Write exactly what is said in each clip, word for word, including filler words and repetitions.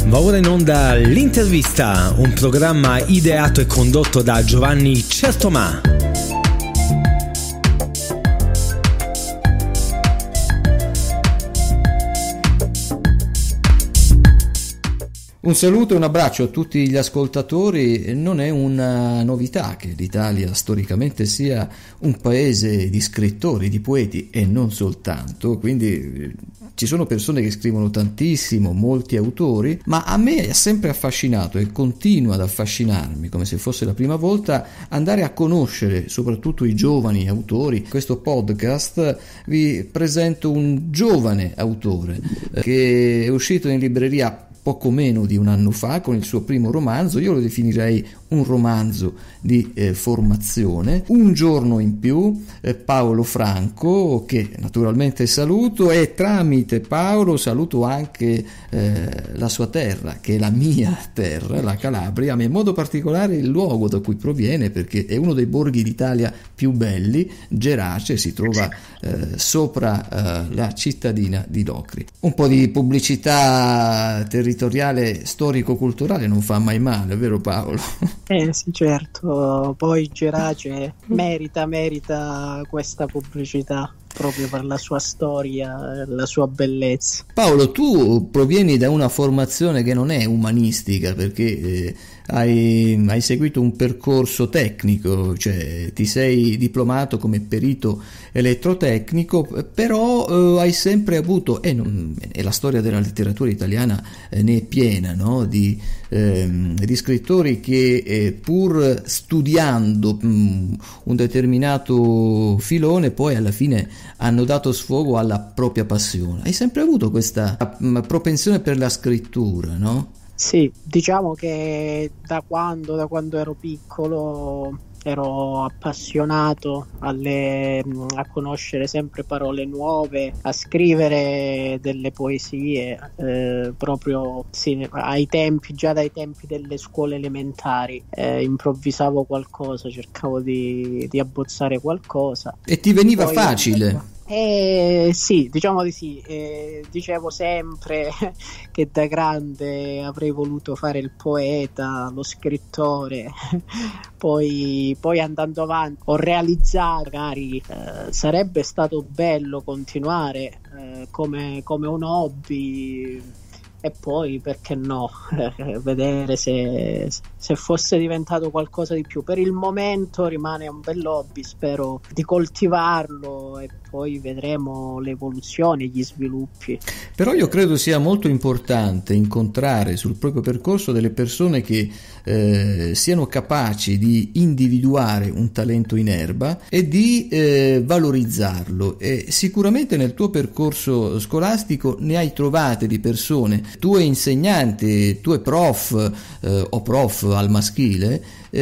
Va ora in onda L'Intervista, un programma ideato e condotto da Giovanni Certomà. Un saluto e un abbraccio a tutti gli ascoltatori. Non è una novità che l'Italia storicamente sia un paese di scrittori, di poeti e non soltanto, quindi ci sono persone che scrivono tantissimo, molti autori, ma a me è sempre affascinato e continua ad affascinarmi, come se fosse la prima volta, andare a conoscere soprattutto i giovani autori. In questo podcast vi presento un giovane autore che è uscito in libreria poco meno di un anno fa con il suo primo romanzo. Io lo definirei un romanzo di eh, formazione, Un giorno in più, eh, Paolo Franco, che naturalmente saluto, e tramite Paolo saluto anche eh, la sua terra, che è la mia terra, la Calabria, ma in modo particolare il luogo da cui proviene, perché è uno dei borghi d'Italia più belli. Gerace si trova eh, sopra eh, la cittadina di Locri. Un po' di pubblicità territoriale storico-culturale non fa mai male, vero Paolo? Eh sì, certo, poi Gerace merita, merita questa pubblicità proprio per la sua storia, la sua bellezza. Paolo, tu provieni da una formazione che non è umanistica, perché eh, hai, hai seguito un percorso tecnico, cioè ti sei diplomato come perito elettrotecnico, però eh, hai sempre avuto, e, non, e la storia della letteratura italiana eh, ne è piena, no? di, ehm, di scrittori che eh, pur studiando mh, un determinato filone poi alla fine hanno dato sfogo alla propria passione. Hai sempre avuto questa mh, propensione per la scrittura, no? Sì, diciamo che da quando, da quando ero piccolo ero appassionato alle, a conoscere sempre parole nuove, a scrivere delle poesie, eh, proprio sì, ai tempi, già dai tempi delle scuole elementari, eh, improvvisavo qualcosa, cercavo di, di abbozzare qualcosa. E ti veniva Poi, facile? Eh, sì, diciamo di sì, eh, dicevo sempre che da grande avrei voluto fare il poeta, lo scrittore, poi, poi andando avanti ho realizzato magari eh, sarebbe stato bello continuare eh, come, come un hobby. E poi perché no, eh, vedere se, se fosse diventato qualcosa di più. Per il momento rimane un bel hobby, spero di coltivarlo e poi vedremo le evoluzioni, gli sviluppi. Però io credo sia molto importante incontrare sul proprio percorso delle persone che eh, siano capaci di individuare un talento in erba e di eh, valorizzarlo, e sicuramente nel tuo percorso scolastico ne hai trovate di persone, tue insegnanti, tue prof eh, o prof al maschile,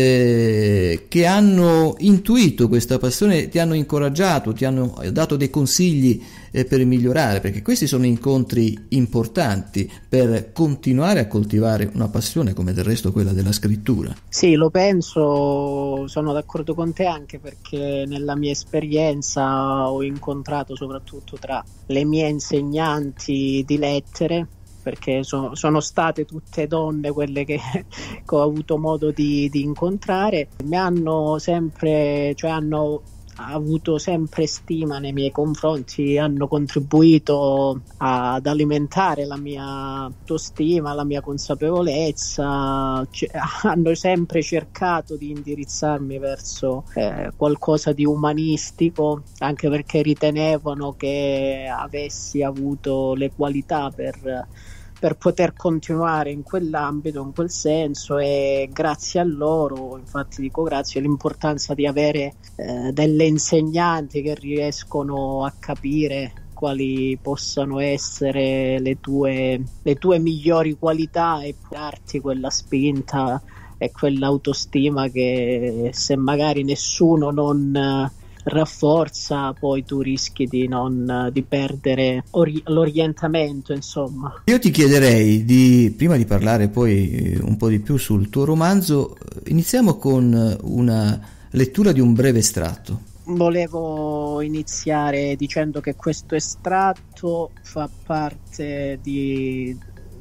eh, che hanno intuito questa passione, ti hanno incoraggiato, ti hanno dato dei consigli eh, per migliorare, perché questi sono incontri importanti per continuare a coltivare una passione come del resto quella della scrittura. Sì, lo penso, sono d'accordo con te, anche perché nella mia esperienza ho incontrato soprattutto tra le mie insegnanti di lettere, perché sono, sono state tutte donne quelle che, che ho avuto modo di, di incontrare, mi hanno sempre, cioè hanno avuto sempre stima nei miei confronti, hanno contribuito ad alimentare la mia autostima, la mia consapevolezza, c- hanno sempre cercato di indirizzarmi verso eh, qualcosa di umanistico, anche perché ritenevano che avessi avuto le qualità per per poter continuare in quell'ambito, in quel senso, e grazie a loro, infatti dico grazie, l'importanza di avere eh, delle insegnanti che riescono a capire quali possano essere le tue, le tue migliori qualità e darti quella spinta e quell'autostima che se magari nessuno non rafforza, poi tu rischi di non di perdere ori- l'orientamento, insomma. Io ti chiederei di, prima di parlare poi un po' di più sul tuo romanzo, iniziamo con una lettura di un breve estratto. Volevo iniziare dicendo che questo estratto fa parte di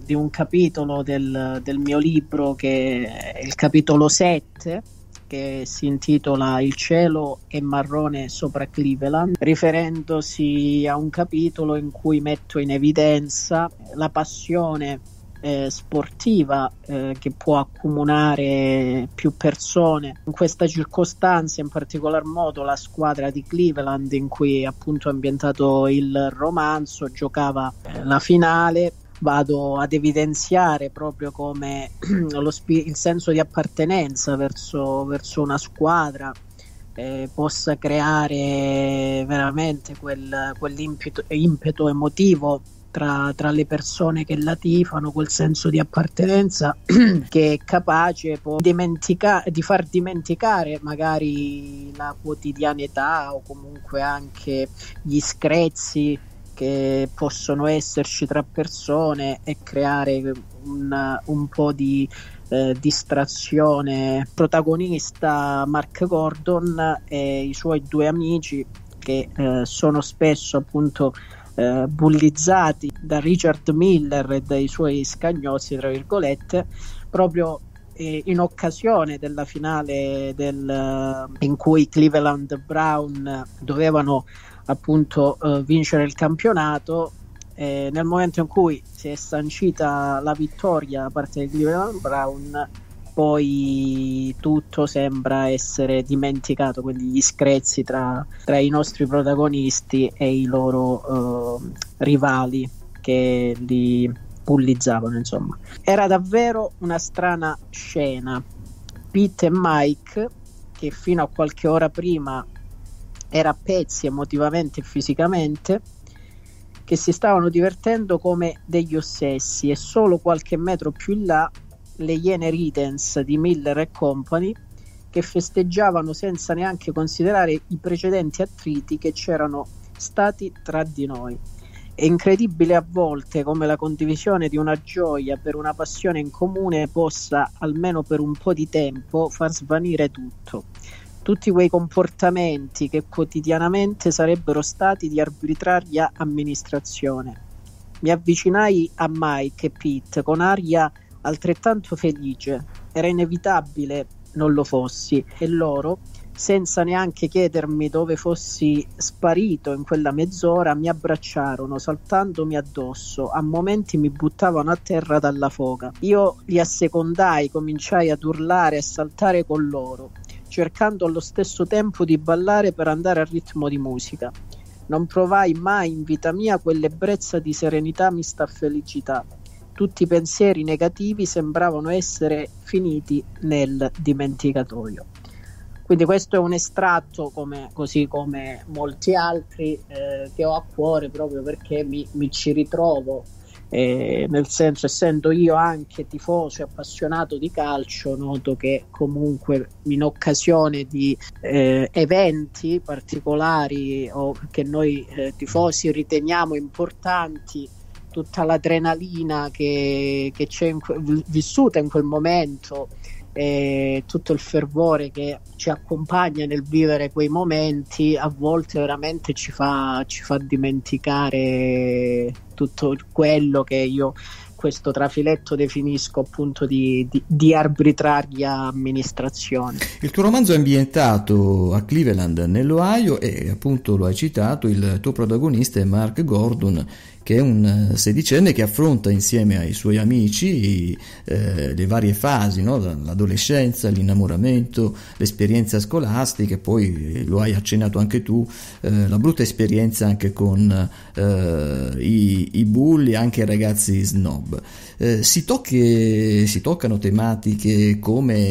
di un capitolo del, del mio libro, che è il capitolo sette, che si intitola Il cielo è marrone sopra Cleveland, riferendosi a un capitolo in cui metto in evidenza la passione eh, sportiva eh, che può accomunare più persone. In questa circostanza, in particolar modo, la squadra di Cleveland, in cui appunto è ambientato il romanzo, giocava eh, la finale. Vado ad evidenziare proprio come lo spi- il senso di appartenenza verso, verso una squadra eh, possa creare veramente quel, quell'impeto impeto emotivo tra, tra le persone che la tifano, quel senso di appartenenza che è capace poi dimentica- di far dimenticare magari la quotidianità o comunque anche gli screzi che possono esserci tra persone e creare un, un po' di eh, distrazione. Protagonista Mark Gordon e i suoi due amici, che eh, sono spesso appunto eh, bullizzati da Richard Miller e dai suoi scagnozzi, tra virgolette, proprio eh, in occasione della finale del, in cui Cleveland Brown dovevano appunto uh, vincere il campionato. Eh, nel momento in cui si è sancita la vittoria da parte di Cleveland Brown, poi tutto sembra essere dimenticato, quindi gli screzi tra, tra i nostri protagonisti e i loro uh, rivali che li bullizzavano, insomma. Era davvero una strana scena. Pete e Mike, che fino a qualche ora prima era a pezzi emotivamente e fisicamente, che si stavano divertendo come degli ossessi, e solo qualche metro più in là le Iene Ridens di Miller e Company, che festeggiavano senza neanche considerare i precedenti attriti che c'erano stati tra di noi. È incredibile a volte come la condivisione di una gioia per una passione in comune possa, almeno per un po' di tempo, far svanire tutto. Tutti quei comportamenti che quotidianamente sarebbero stati di arbitraria amministrazione. Mi avvicinai a Mike e Pete con aria altrettanto felice. Era inevitabile non lo fossi, e loro, senza neanche chiedermi dove fossi sparito in quella mezz'ora, mi abbracciarono saltandomi addosso. A momenti mi buttavano a terra dalla foga. Io li assecondai, cominciai ad urlare e a saltare con loro, cercando allo stesso tempo di ballare per andare al ritmo di musica. Non provai mai in vita mia quell'ebbrezza di serenità mista a felicità. Tutti i pensieri negativi sembravano essere finiti nel dimenticatoio. Quindi questo è un estratto, come, così come molti altri, eh, che ho a cuore proprio perché mi, mi ci ritrovo. Eh, nel senso, essendo io anche tifoso e appassionato di calcio, noto che comunque in occasione di eh, eventi particolari o che noi eh, tifosi riteniamo importanti, tutta l'adrenalina che, che c'è in que- vissuta in quel momento e tutto il fervore che ci accompagna nel vivere quei momenti, a volte veramente ci fa, ci fa dimenticare tutto quello che io, questo trafiletto, definisco appunto di, di, di arbitraria amministrazione. Il tuo romanzo è ambientato a Cleveland, nell'Ohio, e appunto lo hai citato, il tuo protagonista è Mark Gordon, che è un sedicenne che affronta insieme ai suoi amici eh, le varie fasi, no? L'adolescenza, l'innamoramento, l'esperienza scolastica, e poi lo hai accennato anche tu, eh, la brutta esperienza anche con eh, i, i bulli, anche i ragazzi snob. Eh, si, tocche, si toccano tematiche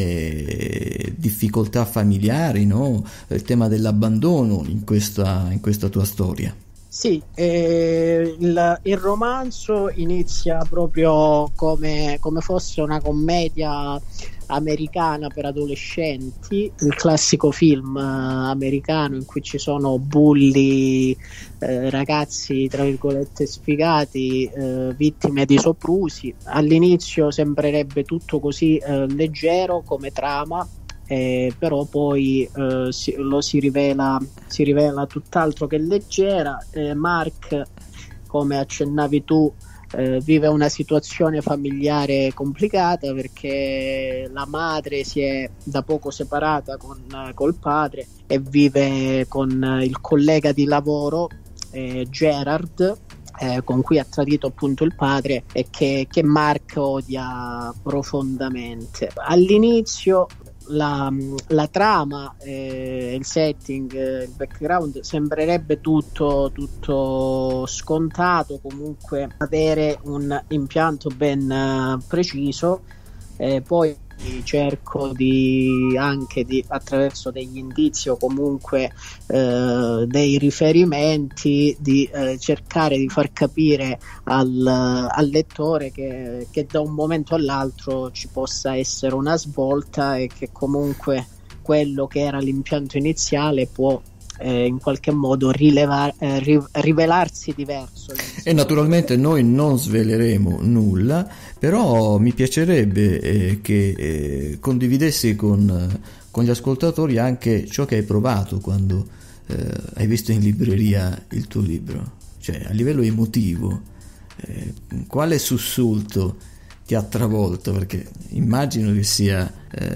come difficoltà familiari, no? Il tema dell'abbandono in questa, in questa tua storia. Sì, eh, il, il romanzo inizia proprio come, come fosse una commedia americana per adolescenti, il classico film eh, americano in cui ci sono bulli, eh, ragazzi tra virgolette sfigati, eh, vittime di soprusi. All'inizio sembrerebbe tutto così eh, leggero come trama, Eh, però poi eh, si, lo si rivela si rivela tutt'altro che leggera. eh, Mark, come accennavi tu, eh, vive una situazione familiare complicata perché la madre si è da poco separata con, col padre e vive con il collega di lavoro eh, Gerard, eh, con cui ha tradito appunto il padre e che, che Mark odia profondamente. All'inizio La, la trama, eh, il setting, eh, il background sembrerebbe tutto, tutto scontato, comunque avere un impianto ben uh, preciso, eh, poi cerco di anche di attraverso degli indizi o comunque eh, dei riferimenti di eh, cercare di far capire al, al lettore che, che da un momento all'altro ci possa essere una svolta e che comunque quello che era l'impianto iniziale può eh, in qualche modo rilevar, eh, ri, rivelarsi diverso. E naturalmente noi non sveleremo nulla, però mi piacerebbe eh, che eh, condividessi con, con gli ascoltatori anche ciò che hai provato quando eh, hai visto in libreria il tuo libro, cioè a livello emotivo, eh, quale sussulto ti ha travolto, perché immagino che sia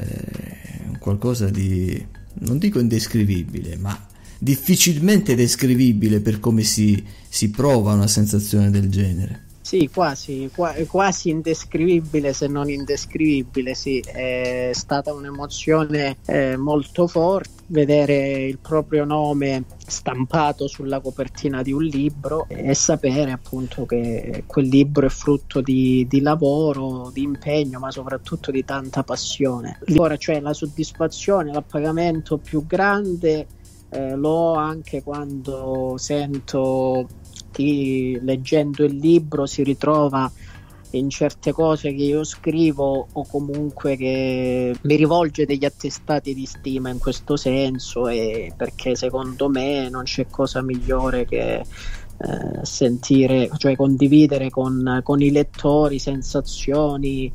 eh, qualcosa di, non dico indescrivibile, ma difficilmente descrivibile per come si, si prova una sensazione del genere. Sì, quasi, quasi indescrivibile se non indescrivibile, sì, è stata un'emozione eh, molto forte vedere il proprio nome stampato sulla copertina di un libro e sapere appunto che quel libro è frutto di, di lavoro, di impegno, ma soprattutto di tanta passione. Ora, cioè, la soddisfazione, l'appagamento più grande eh, lo ho anche quando sento chi leggendo il libro si ritrova in certe cose che io scrivo o comunque che mi rivolge degli attestati di stima in questo senso, e perché secondo me non c'è cosa migliore che eh, sentire, cioè condividere con, con i lettori sensazioni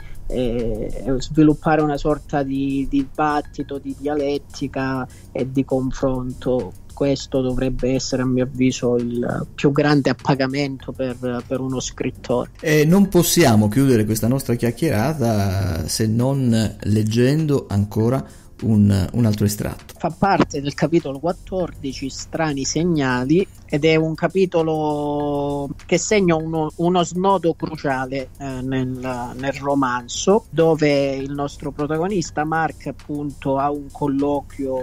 e sviluppare una sorta di dibattito, di dialettica e di confronto. Questo dovrebbe essere, a mio avviso, il più grande appagamento per, per uno scrittore. E non possiamo chiudere questa nostra chiacchierata se non leggendo ancora un, un altro estratto. Fa parte del capitolo quattordici, Strani segnali, ed è un capitolo che segna uno, uno snodo cruciale eh, nel, nel romanzo, dove il nostro protagonista Mark appunto ha un colloquio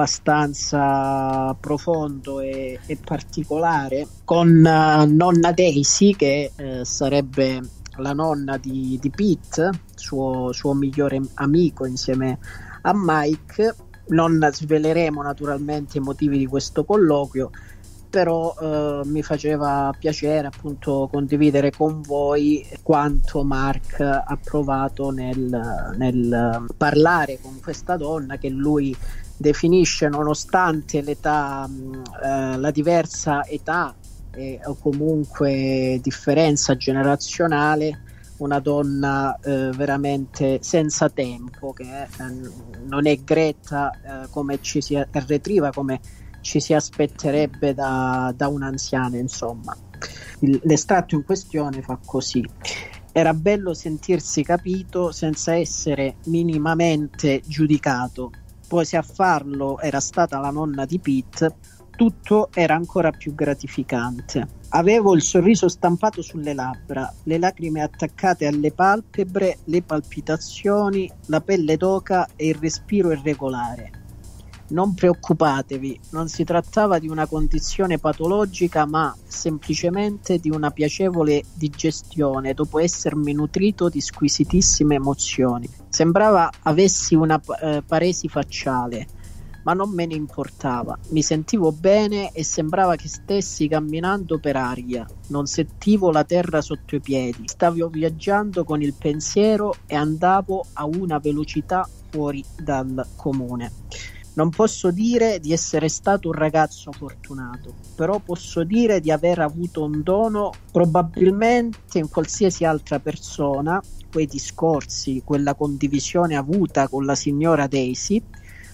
abbastanza profondo e, e particolare con uh, nonna Daisy, che eh, sarebbe la nonna di, di Pete, suo, suo migliore amico insieme a Mike. Non sveleremo naturalmente i motivi di questo colloquio, però eh, mi faceva piacere appunto condividere con voi quanto Mark ha provato nel, nel parlare con questa donna che lui definisce, nonostante l'età, eh, la diversa età e, o comunque differenza generazionale, una donna eh, veramente senza tempo, che eh, non è gretta eh, come ci si arretriva, come ci si aspetterebbe da, da un'anziana, insomma. Il, l'estratto in questione fa così: era bello sentirsi capito senza essere minimamente giudicato, poi se a farlo era stata la nonna di Pete, tutto era ancora più gratificante. Avevo il sorriso stampato sulle labbra, le lacrime attaccate alle palpebre, le palpitazioni, la pelle d'oca e il respiro irregolare. Non preoccupatevi, non si trattava di una condizione patologica, ma semplicemente di una piacevole digestione dopo essermi nutrito di squisitissime emozioni. Sembrava avessi una eh, paresi facciale, ma non me ne importava. Mi sentivo bene e sembrava che stessi camminando per aria. Non sentivo la terra sotto i piedi. Stavo viaggiando con il pensiero e andavo a una velocità fuori dal comune. Non posso dire di essere stato un ragazzo fortunato, però posso dire di aver avuto un dono. Probabilmente in qualsiasi altra persona quei discorsi, quella condivisione avuta con la signora Daisy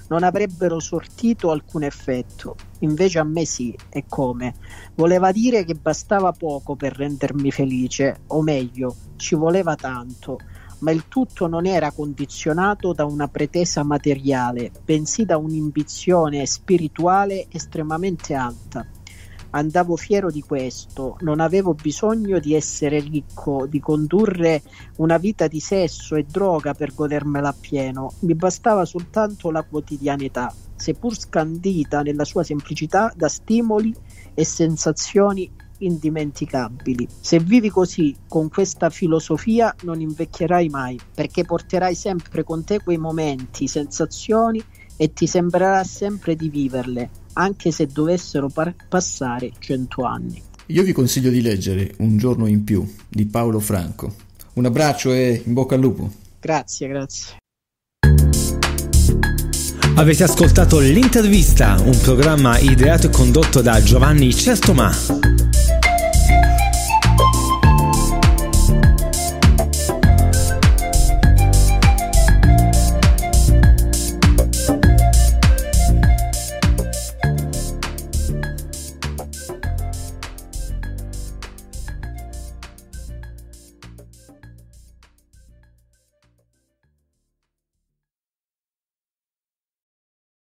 non avrebbero sortito alcun effetto. Invece a me sì, e come? Voleva dire che bastava poco per rendermi felice, o meglio, ci voleva tanto, ma il tutto non era condizionato da una pretesa materiale, bensì da un'ambizione spirituale estremamente alta. Andavo fiero di questo, non avevo bisogno di essere ricco, di condurre una vita di sesso e droga per godermela appieno, mi bastava soltanto la quotidianità, seppur scandita nella sua semplicità da stimoli e sensazioni indimenticabili. Se vivi così, con questa filosofia, non invecchierai mai, perché porterai sempre con te quei momenti, sensazioni, e ti sembrerà sempre di viverle, anche se dovessero par- passare cento anni. Io vi consiglio di leggere Un giorno in più di Paulo Franco. Un abbraccio e in bocca al lupo. Grazie, grazie. Avete ascoltato L'Intervista, un programma ideato e condotto da Giovanni Certomà.